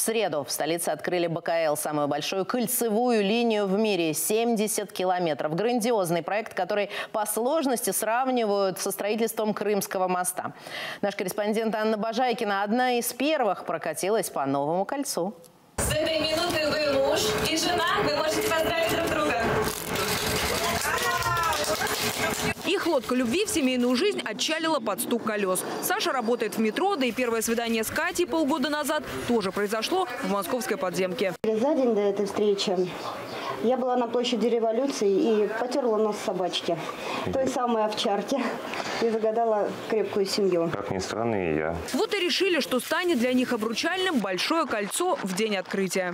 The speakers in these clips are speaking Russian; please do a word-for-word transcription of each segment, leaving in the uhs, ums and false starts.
среду в столице открыли БКЛ, самую большую кольцевую линию в мире – семьдесят километров. Грандиозный проект, который по сложности сравнивают со строительством Крымского моста. Наш корреспондент Анна Бажайкина одна из первых прокатилась по новому кольцу. С этой минуты вы муж и жена, вы можете поздравить друг друга. Их лодка любви в семейную жизнь отчалила под стук колес. Саша работает в метро, да и первое свидание с Катей полгода назад тоже произошло в московской подземке. За день до этой встречи я была на площади Революции и потерла нос собачки, той самой овчарки, и загадала крепкую семью. Как ни странно, и я. Вот и решили, что станет для них обручальным большое кольцо в день открытия.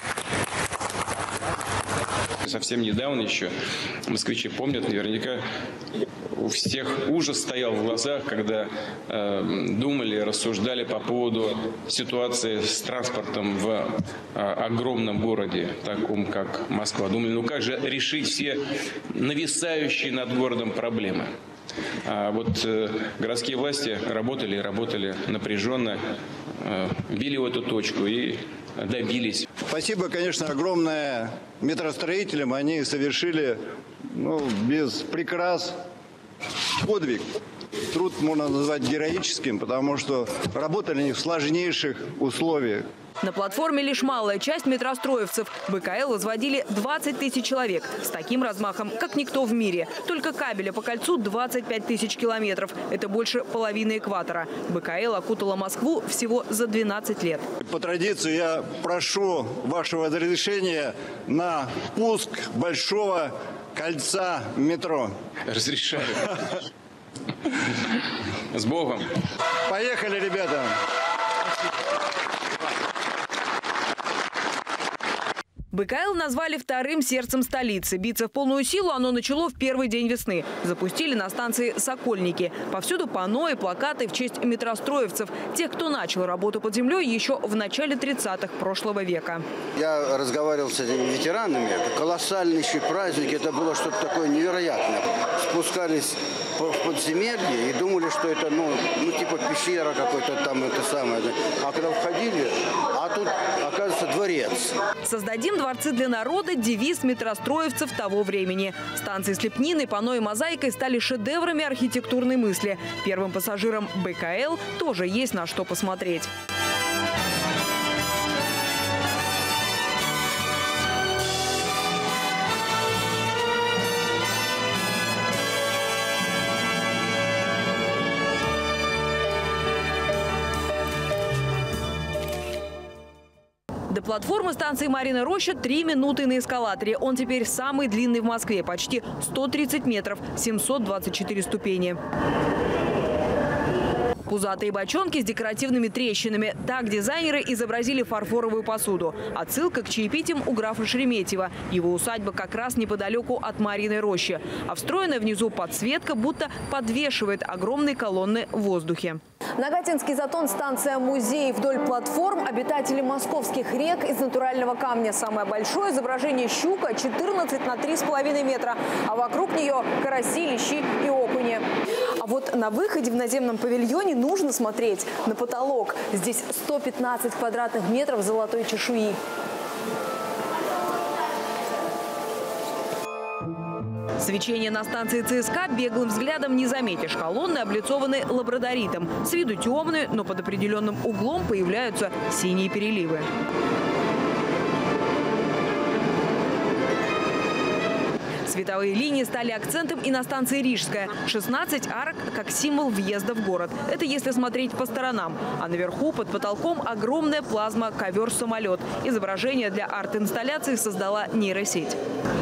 Совсем недавно еще москвичи помнят, наверняка у всех ужас стоял в глазах, когда э, думали, рассуждали по поводу ситуации с транспортом в э, огромном городе, таком как Москва. Думали, ну как же решить все нависающие над городом проблемы. А вот э, городские власти работали, работали напряженно, э, били в эту точку и добились. Спасибо, конечно, огромное метростроителям. Они совершили, ну, без прикрас подвиг. Труд можно назвать героическим, потому что работали они в сложнейших условиях. На платформе лишь малая часть метростроевцев. БКЛ возводили двадцать тысяч человек. С таким размахом, как никто в мире. Только кабеля по кольцу двадцать пять тысяч километров. Это больше половины экватора. БКЛ окутала Москву всего за двенадцать лет. По традиции я прошу вашего разрешения на пуск большого кольца метро. Разрешаю. С Богом. Поехали, ребята. БКЛ назвали вторым сердцем столицы. Биться в полную силу оно начало в первый день весны. Запустили на станции «Сокольники». Повсюду панно и плакаты в честь метростроевцев. Тех, кто начал работу под землей еще в начале тридцатых прошлого века. Я разговаривал с этими ветеранами. Колоссальнейший праздник. Это было что-то такое невероятное. Спускались в подземелье и думали, что это, ну, ну типа пещера какой-то там, это самое. А когда входили, а тут, оказывается, дворец. Создадим дворцы для народа – девиз метростроевцев того времени. Станции с лепниной, панно и мозаикой стали шедеврами архитектурной мысли. Первым пассажирам БКЛ тоже есть на что посмотреть. До платформы станции Марьина Роща три минуты на эскалаторе. Он теперь самый длинный в Москве. Почти сто тридцать метров, семьсот двадцать четыре ступени. Пузатые бочонки с декоративными трещинами. Так дизайнеры изобразили фарфоровую посуду. Отсылка к чаепитиям у графа Шереметьева. Его усадьба как раз неподалеку от Марьиной Рощи. А встроенная внизу подсветка будто подвешивает огромные колонны в воздухе. Нагатинский затон – станция-музей. Вдоль платформ обитатели московских рек из натурального камня. Самое большое изображение щука – четырнадцать на три с половиной метра. А вокруг нее караси, лещи и окуни. А вот на выходе в наземном павильоне нужно смотреть на потолок. Здесь сто пятнадцать квадратных метров золотой чешуи. Свечение на станции ЦСКА беглым взглядом не заметишь. Колонны облицованы лабрадоритом. С виду темные, но под определенным углом появляются синие переливы. Световые линии стали акцентом и на станции Рижская. шестнадцать арок как символ въезда в город. Это если смотреть по сторонам. А наверху под потолком огромная плазма «Ковер-самолет». Изображение для арт-инсталляции создала нейросеть.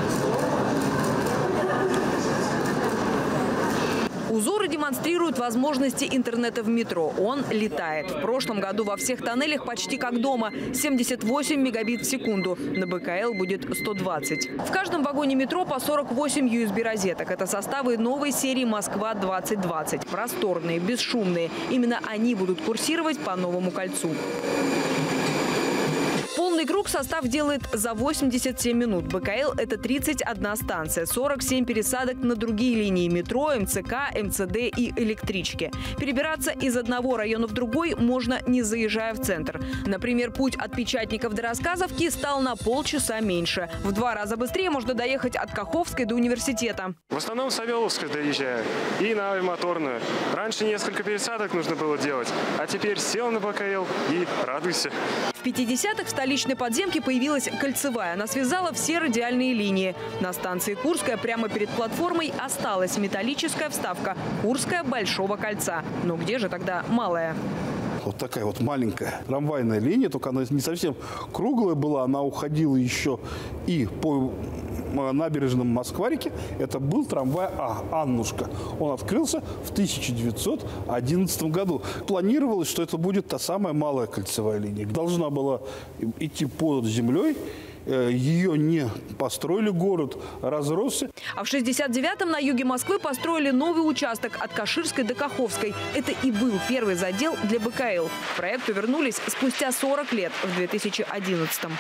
Узоры демонстрируют возможности интернета в метро. Он летает. В прошлом году во всех тоннелях почти как дома. семьдесят восемь мегабит в секунду. На БКЛ будет сто двадцать. В каждом вагоне метро по сорок восемь ю эс би-розеток. Это составы новой серии «Москва двадцать двадцать». Просторные, бесшумные. Именно они будут курсировать по новому кольцу. Полный круг состав делает за восемьдесят семь минут. БКЛ – это тридцать одна станция, сорок семь пересадок на другие линии метро, МЦК, МЦД и электрички. Перебираться из одного района в другой можно, не заезжая в центр. Например, путь от Печатников до Рассказовки стал на полчаса меньше. В два раза быстрее можно доехать от Каховской до университета. В основном в Савеловскую доезжаю и на Авиамоторную. Раньше несколько пересадок нужно было делать, а теперь сел на БКЛ и радуйся. В пятидесятых в столичной подземке появилась кольцевая. Она связала все радиальные линии. На станции Курская прямо перед платформой осталась металлическая вставка «Курская Большого кольца». Но где же тогда малая? Вот такая вот маленькая трамвайная линия, только она не совсем круглая была, она уходила еще и по набережным Москварике. Это был трамвай А, Аннушка. Он открылся в тысяча девятьсот одиннадцатом году. Планировалось, что это будет та самая малая кольцевая линия. Должна была идти под землей. Ее не построили, город разросся. А в шестьдесят девятом на юге Москвы построили новый участок от Каширской до Каховской. Это и был первый задел для БКЛ. К проекту вернулись спустя сорок лет, в две тысячи одиннадцатом.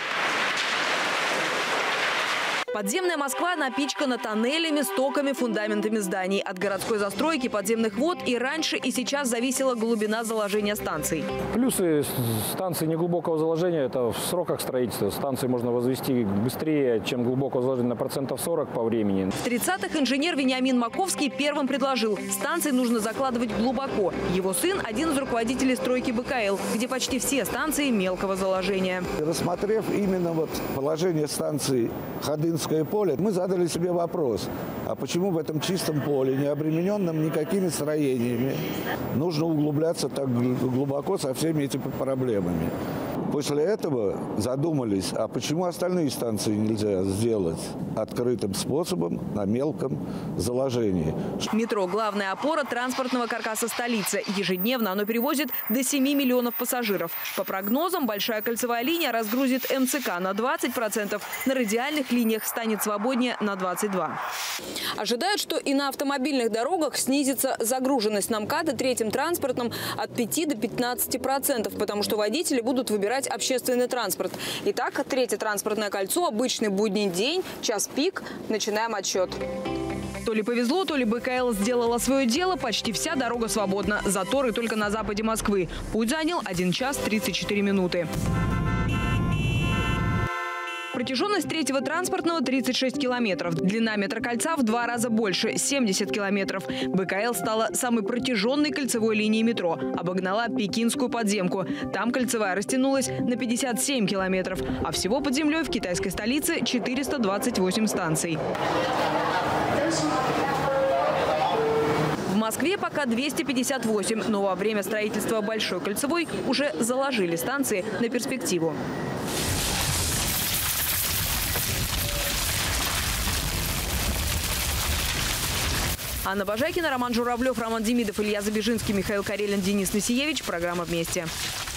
Подземная Москва напичкана тоннелями, стоками, фундаментами зданий. От городской застройки, подземных вод и раньше, и сейчас зависела глубина заложения станций. Плюсы станции неглубокого заложения – это в сроках строительства. Станции можно возвести быстрее, чем глубокого заложения, на процентов сорок по времени. В тридцатых инженер Вениамин Маковский первым предложил – станции нужно закладывать глубоко. Его сын – один из руководителей стройки БКЛ, где почти все станции мелкого заложения. Рассмотрев именно вот положение станции Ходынское поле, мы задали себе вопрос, а почему в этом чистом поле, не обремененном никакими строениями, нужно углубляться так глубоко со всеми этими проблемами. После этого задумались, а почему остальные станции нельзя сделать открытым способом на мелком заложении. Метро – главная опора транспортного каркаса столицы. Ежедневно оно перевозит до семи миллионов пассажиров. По прогнозам, большая кольцевая линия разгрузит МЦК на двадцать процентов, на радиальных линиях станет свободнее на двадцать два процента. Ожидают, что и на автомобильных дорогах снизится загруженность на МКАД и третьим транспортом от пяти до пятнадцати процентов, потому что водители будут выбирать общественный транспорт. Итак, третье транспортное кольцо, обычный будний день, час пик. Начинаем отсчет. То ли повезло, то ли БКЛ сделала свое дело. Почти вся дорога свободна. Заторы только на западе Москвы. Путь занял один час тридцать четыре минуты. Протяженность третьего транспортного – тридцать шесть километров. Длина метрокольца в два раза больше – семьдесят километров. БКЛ стала самой протяженной кольцевой линией метро. Обогнала пекинскую подземку. Там кольцевая растянулась на пятьдесят семь километров. А всего под землей в китайской столице четыреста двадцать восемь станций. В Москве пока двести пятьдесят восемь, но во время строительства Большой кольцевой уже заложили станции на перспективу. Анна Бажайкина, Роман Журавлев, Роман Демидов, Илья Забежинский, Михаил Карелин, Денис Насиевич. Программа «Вместе».